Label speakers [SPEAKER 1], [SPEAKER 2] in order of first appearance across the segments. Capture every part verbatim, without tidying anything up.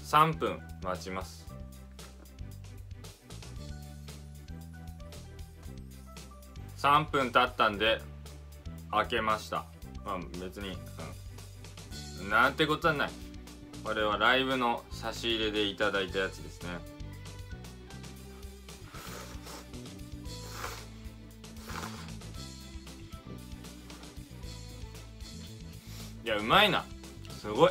[SPEAKER 1] さんぷん待ちます。さんぷん経ったんで開けました。まあ別に、うん、なんてことはない。これはライブの差し入れでいただいたやつですね。いや、うまいな。すごい。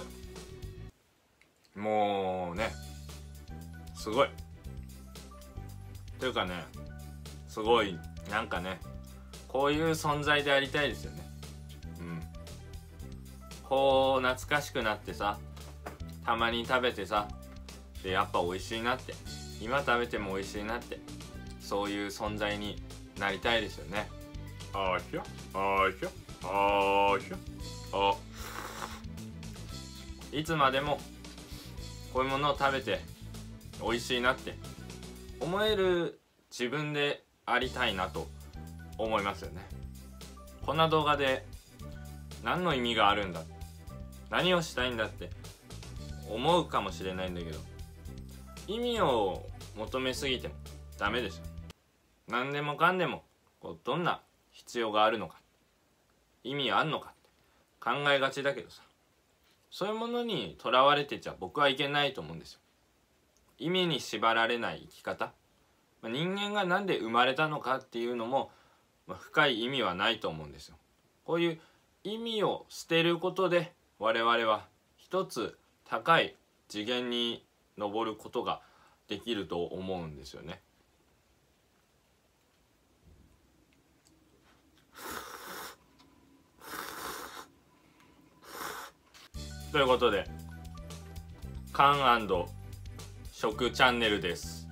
[SPEAKER 1] もうね、すごい。というかね、すごい、なんかね、こういう存在でありたいですよね。うん。こう、懐かしくなってさ、たまに食べてさ、で、やっぱ美味しいなって。今食べても美味しいなって。そういう存在になりたいですよね。あーひょ、あーひょ、あーひょ、あ。いつまでもこういうものを食べて美味しいなって思える自分でありたいなと思いますよね。こんな動画で何の意味があるんだ、何をしたいんだって思うかもしれないんだけど、意味を求めすぎてもダメですよ。何でもかんでもこうどんな必要があるのか、意味あんのかって考えがちだけどさ、そういうものにとらわれてちゃ僕はいけないと思うんですよ。意味に縛られない生き方、人間がなんで生まれたのかっていうのも深い意味はないと思うんですよ。こういう意味を捨てることで我々は一つ高い次元に上ることができると思うんですよね。ということで、カン&食チャンネルです。